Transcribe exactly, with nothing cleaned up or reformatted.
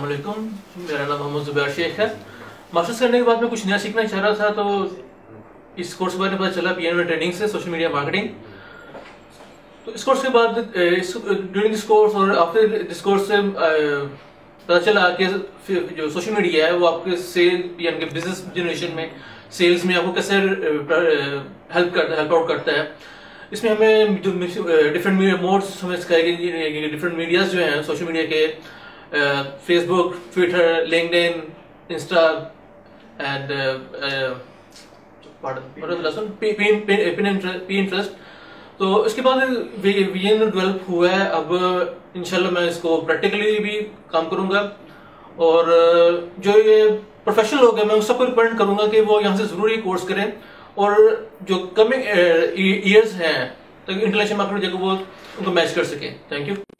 अस्सलाम वालेकुम, मेरा नाम मोहम्मद ज़ुबैर शेख है। मास्टर्स करने के बाद मैं कुछ नया सीखना चाह रहा था, तो इस कोर्स के बारे में पता चला पी एन में ट्रेनिंग से सोशल मीडिया मार्केटिंग। तो इस कोर्स के बाद ड्यूरिंग दिस कोर्स और आफ्टर दिस कोर्स से पता चला कि जो सोशल मीडिया है वो आपके सेल यानी कि बिजनेस जनरेशन में, सेल्स में आपको कैसे हेल्प करता हेल्प आउट करता है। इसमें हमें जो डिफरेंट मोड्स हमें सिखाए गए, डिफरेंट मीडियाज जो हैं सोशल मीडिया के, Facebook, Twitter, LinkedIn, Insta and Pinterest. तो इसके बाद विजन डेवलप हुआ है। अब इंशाल्लाह मैं इसको प्रैक्टिकली भी काम करूंगा, और जो ये प्रोफेशनल लोग हैं मैं उन सबको रिकमेंड करूंगा कि वो यहाँ से जरूर ये कोर्स करें, और जो कमिंग ईयर्स हैं तक इंटरनेशनल मार्केट जगह वो उनको मैच कर सके। Thank you.